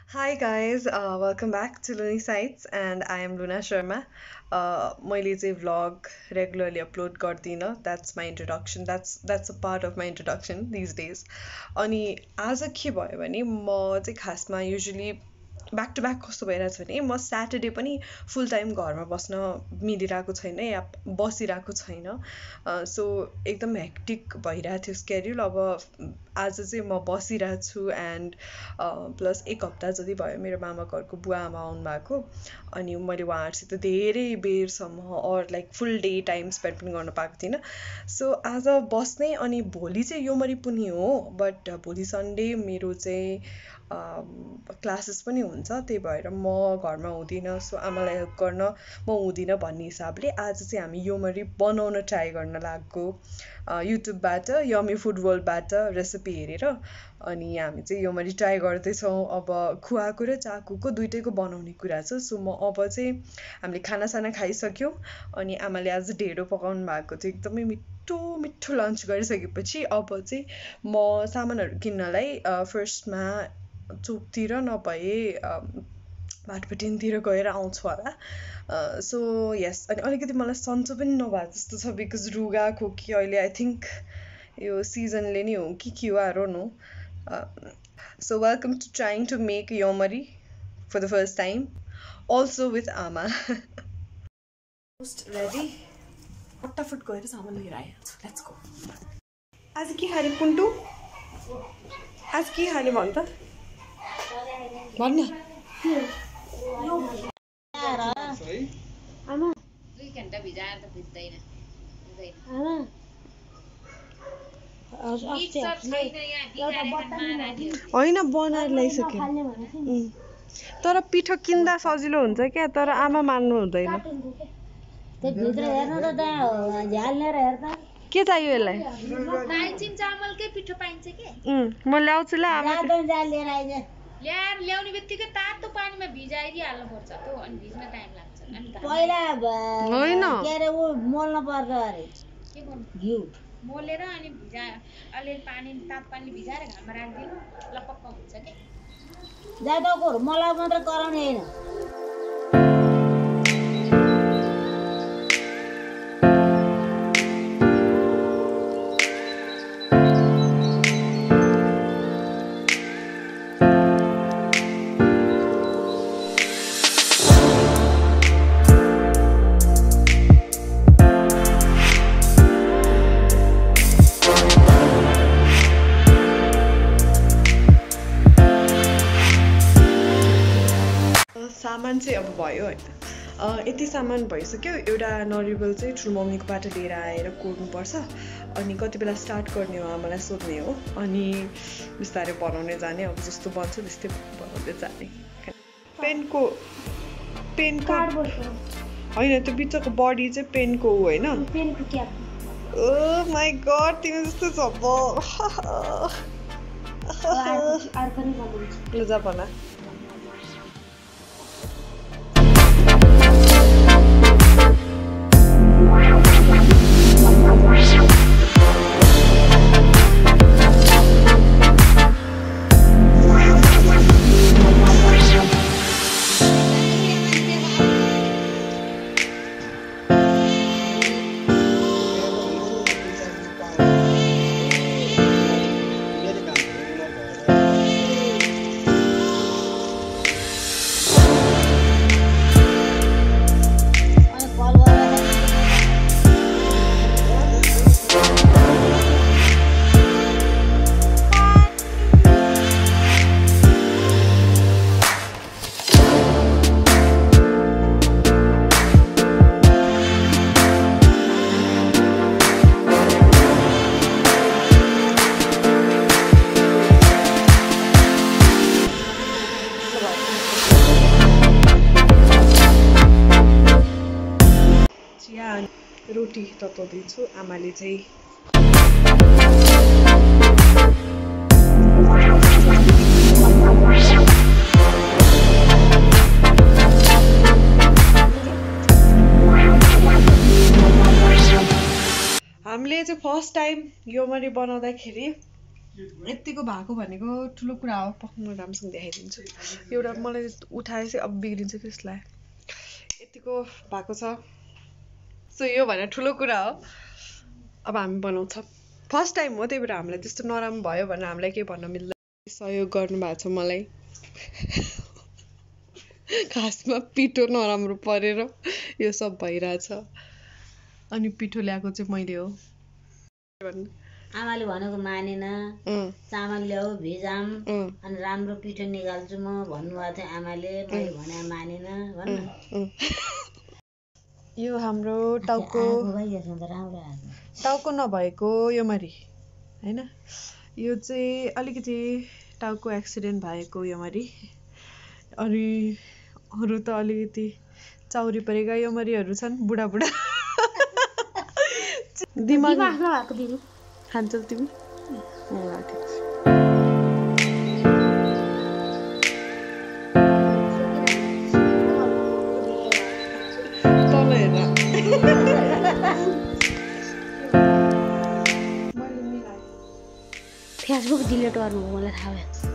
Hi guys, welcome back to Looney Sites and I am Luna Sharma. मैले चाहिँ vlog regularly upload गर्दिनँ. That's my introduction. That's a part of my introduction these days. अनि आज के भयो भने म चाहिँ खासमा usually ब्याक टु ब्याक कस्तो भइरहेछ भने म स्याटरडे पनि फुल टाइम घरमा बस्न मिलिरहेको छैन या बसिरहेको छैन सो एकदम हेक्टिक भइरहेको थियो स्केड्युल अब आज चाहिँ म बसिरहेको छु एन्ड प्लस एक हप्ता जति भयो मेरो मामा घरको बुवा आमा आउनुभएको अनि मैले उहाँहरूसित धेरै बेरसम्म अर like full day time spend पनि गर्न पाएको थिइनँ सो आज बस्ने अनि भोलि चाहिँ योमरी पनि हो बट भोलि सन्डे मेरो चाहिँ क्लासेस पनि हुन्छ त्यही भएर म घरमा हुँदिनँ सो आमालाई हेल्प गर्न म हुँदिनँ भन्ने हिसाबले आज चाहिँ हामी योमरी बनाउन ट्राई गर्न लागेको युट्युबबाट यमी फुड वर्ल्डबाट रेसिपी हेरेर अनि हामी चाहिँ योमरी ट्राई गर्दैछौँ अब खुवाको र चाकुको दुइटैको बनाउने कुरा छ सो म अब चाहिँ हामीले खानासाना खाइसक्यौँ अनि आमाले आज ढेँडो पकाउनु भएको थियो एकदमै मिठो मिठो लन्च गरिसकेपछि अब चाहिँ म सामानहरू किन्नलाई फर्स्टमा चोकतिर नभए भाटपटेनतिर गएर आउँछु होला सो यस अनि अलिकति मलाई सन्चो पनि नभएको जस्तो छ बिकज रुगा खोकी अहिले आई थिङ्क यो सिजनले नै हो कि के हो I don't know so welcome to trying to make yomari for the first time also with आमा मोस्ट रेडी फटाफट गएर सामान लिएर आइहाल्छु लेट्स गो आज के खाने कुन्टु आज के खाने भन् त भन्न आमा 2 घण्टा भिजाएर त भिज्दैन आमा होइन बनाएर ल्याइसक्यो तर पिठो किन्दा सजिलो हुन्छ क्या तर आमा मान्नु हुँदैन के चाहियो यसलाई दाइचिन चामलकै पिठो पाइन्छ के म ल्याउँछु ल आमा ल्याउने बित्तिकै तातो पानीमा भिजाइदिइहाल्नु पर्छ त अनि भिज्न टाइम लाग्छ अनि पहिला होइन के अरे ऊ मोल्न पर्छ अरे के गर्नु घिउ मोलेर अनि अलिअलि पानी तातो पानी भिजाएर घाममा राखिदिनु लपक्क हुन्छ के जादौको मलाई मात्र कराउने होइन सामान चाहिँ अब भयो होइन यति सामान भइसक्यो एउटा नरिवल चाहिँ ठुलो मम्मीकोबाट लिएर आएर कोर्नुपर्छ अनि कति बेला स्टार्ट गर्ने हो आमालाई सोध्ने हो अनि बिस्तारै बनाउने जाने अब जस्तो बन्छ त्यस्तै बनाउँदै जाने पेनको होइन त्यो बिचको बडी चाहिँ पेनको हो होइन ओ माई गड तिमी जस्तो छ ल जा भन रोटी तताउँदैछु आमाले चाहिँ हामीले चाहिँ फर्स्ट टाइम योमरी बनाउँदाखेरि यतिको भएको भनेको ठुलो कुरा हो। पक्नु राम्रोसँग देखाइदिन्छु। एउटा मलाई उठाएपछि अब बिग्रिन्छ कि जस्तो लाग्यो। यतिको भएको छ। सो यो भने ठुलो कुरा हो। अब हामी बनाउँछौँ। फर्स्ट टाइम हो, त्यही भएर हामीलाई त्यस्तो नराम्रो भयो भनेर हामीलाई केही भन्न मिल्दैन। सहयोग गर्नुभएको छ मलाई। खासमा पिठो नराम्रो परेर यो सब भइरहेछ। अनि पिठो ल्याएको चाहिँ मैले हो। आमाले भनेको मानेन, चामल ल्याऊ भिजाम अनि राम्रो पिठो निकाल्छु म भन्नुभएको थियो आमाले। मैले भने मानेन भन्न। यो हाम्रो टाउको टाउको नभएको योमरी होइन। यो चाहिँ अलिकति टाउको एक्सिडेन्ट भएको योमरी। अनि अरू त अलिकति चाउरी परेका योमरीहरू छन्, बुढाबुढा। दिमाग नभएको दिदी खान्छौ तिमी? तल हेर। फेसबुक डिलिट गर्नु मलाई थाहा भयो।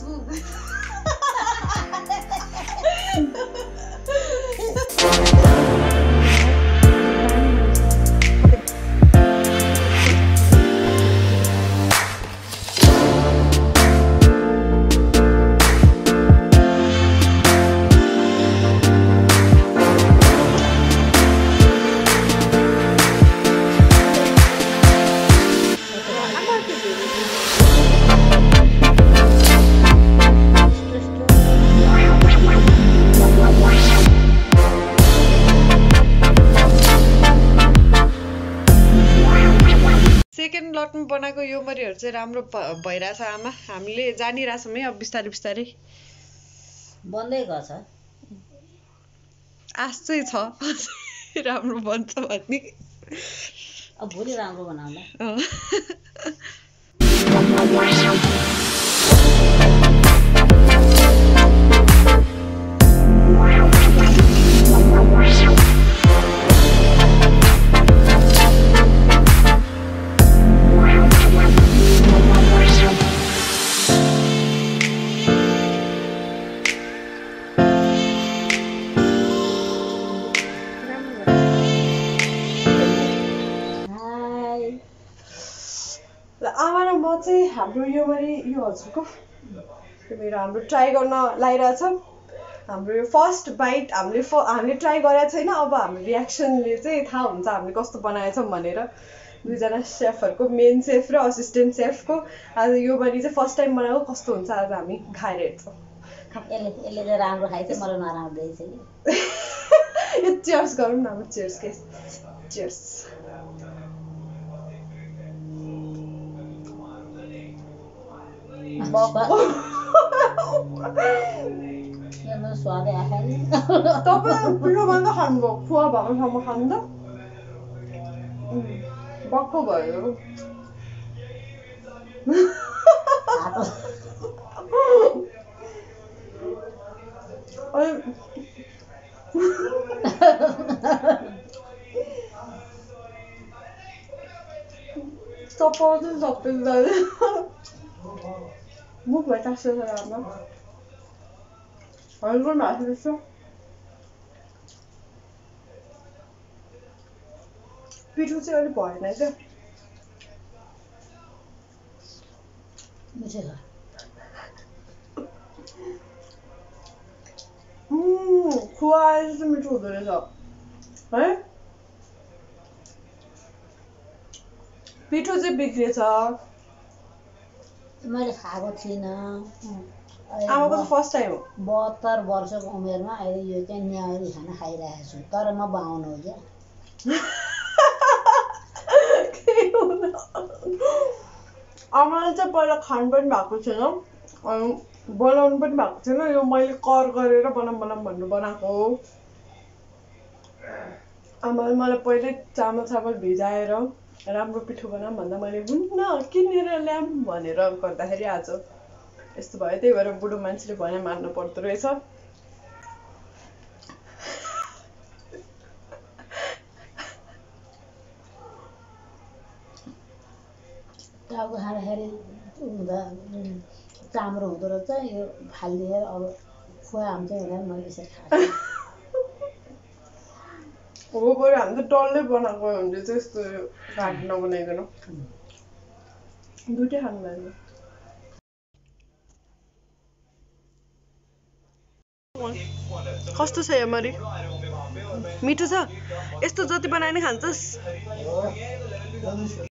सेकेन्ड लटमा बनाएको योमरीहरू चाहिँ राम्रो भइरहेछ आमा। हामीले जानिरहेछौँ है अब बिस्तारै बिस्तारै। बन्दै गर्छ। आश चाहिँ छ राम्रो बन्छ भन्ने। अब भोलि राम्रो बनाउँला। आमा र म चाहिँ हाम्रो योमरी यो हजुरको मेरो हाम्रो ट्राई गर्न लागिरहेछ। हाम्रो यो फर्स्ट बाइट हामीले ट्राई गरेको छैन। अब हाम्रो रियाक्सनले चाहिँ थाहा हुन्छ हामीले कस्तो बनाएछौँ भनेर। दुईजना सेफहरूको, मेन सेफ र असिस्टेन्ट सेफको आज योमरी चाहिँ फर्स्ट टाइम बनाएको कस्तो हुन्छ आज हामी खाएर हेर्छौँ। यसले चाहिँ राम्रो खाइछ, मलाई नराम्रो दिएछ। यो चियर्स गरौँ न अब। चियर्स के चियर्स। स्वादै आएन। तपाईँ पिठोभन्दा खानुभयो, खुवा भएको ठाउँमा खानु त बक्को भयो। Supporting something that मुख भइटाक्छ राम्रो। हजुर माथि जस्तो पिठो चाहिँ अलिक भएन क्या। खुवा आएर चाहिँ मिठो हुँदो रहेछ है। पिठो चाहिँ बिग्रेछ। मैले खाएको थिइनँ। आमाको त फर्स्ट टाइम हो। 72 वर्षको उमेरमा अहिले यो चाहिँ न्याउरी खाना खाइरहेको छु। तर म बाहुन हो क्या। आमाले चाहिँ पहिला खानु पनि भएको थिएन अनि बनाउनु पनि भएको थिएन। यो मैले कर गरेर बनाऊँ भन्नु बनाएको हो। आमाले मलाई पहिल्यै चामल भिजाएर राम्रो पिठो बनाऊँ भन्दा मैले हुन्न किनेर ल्याऊँ भनेर गर्दाखेरि आज यस्तो भयो। त्यही भएर बुढो मान्छेले भने मान्नु पर्दो रहेछ। टाउको खाँदाखेरि हुँदा चाम्रो हुँदो रहेछ यो फालिदिएर अब खुवा हुन्छ भनेर मैले यसरी खाएको हो बरु हामी त डल्लै बनाएको हुन्छ चाहिँ यस्तो घाँटी नबनाइकन दुइटै खानु लाग्यो कस्तो छ यमरी मिठो छ यस्तो जति बनाए नि खान्छस्